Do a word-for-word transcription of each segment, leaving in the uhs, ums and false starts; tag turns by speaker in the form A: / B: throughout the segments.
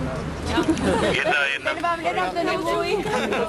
A: Jedna, jedna.
B: Ten vám nedám, ten je můj.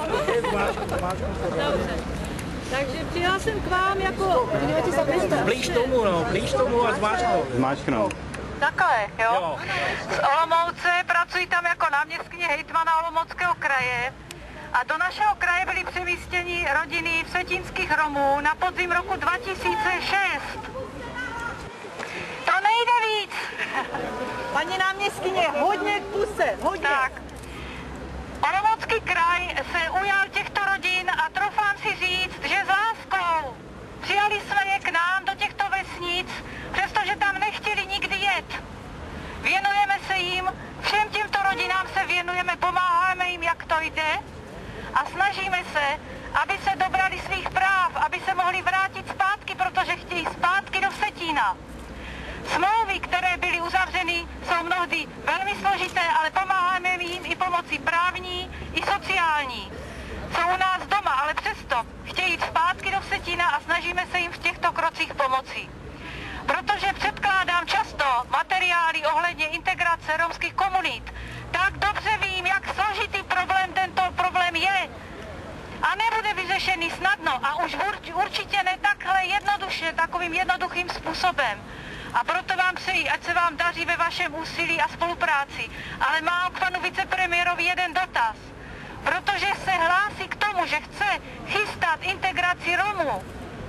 B: Dobře. Takže přijel jsem k vám jako...
C: Blíž tomu, no, blíž tomu a zmáčknout.
D: Zmáčknout.
B: Takhle, jo?
C: Jo.
B: Z Olomouce, pracuji tam jako náměstkyně hejtmana Olomouckého kraje. A do našeho kraje byly přemístěni rodiny vsetínských Romů na podzim roku dva tisíce šest. To nejde víc. Paní náměstkyně, hodně k puse, hodně. Tak. Olomoucký kraj se ujal těchto rodin a troufám si říct, že s láskou přijali jsme je k nám do těchto vesnic, přestože tam nechtěli nikdy jet. Věnujeme se jim, všem těmto rodinám se věnujeme, pomáháme jim, jak to jde a snažíme se, aby se dobrali svých práv, aby se mohli vrátit zpátky, protože chtějí zpátky do Vsetína. Smlouvy, které byly uzavřeny, jsou mnohdy velmi složité, ale pomáháme jim i pomocí právní, i sociální. Jsou u nás doma, ale přesto chtějí jít zpátky do Vsetína a snažíme se jim v těchto krocích pomoci. Protože předkládám často materiály ohledně integrace romských komunit, tak dobře vím, jak složitý problém tento problém je. A nebude vyřešený snadno a už určitě ne takhle jednoduše, takovým jednoduchým způsobem. A proto vám přeji, ať se vám daří ve vašem úsilí a spolupráci. Ale mám k panu vicepremiérovi jeden dotaz. Protože se hlásí k tomu, že chce chystat integraci Romů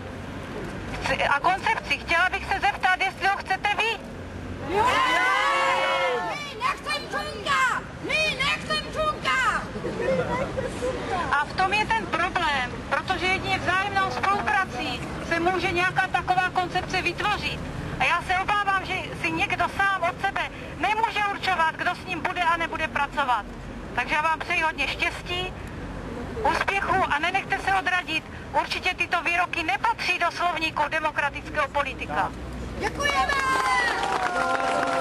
B: a koncepci, chtěla bych se zeptat, jestli ho chcete vy.
E: Jo! My nechcem Čunga! My nechcem Čunga!
B: A v tom je ten problém, protože jedině vzájemnou spoluprací se může nějaká taková koncepce vytvořit. A já se obávám, že si někdo sám od sebe nemůže určovat, kdo s ním bude a nebude pracovat. Takže já vám přeji hodně štěstí, úspěchu a nenechte se odradit. Určitě tyto výroky nepatří do slovníku demokratického politika.
E: Děkujeme!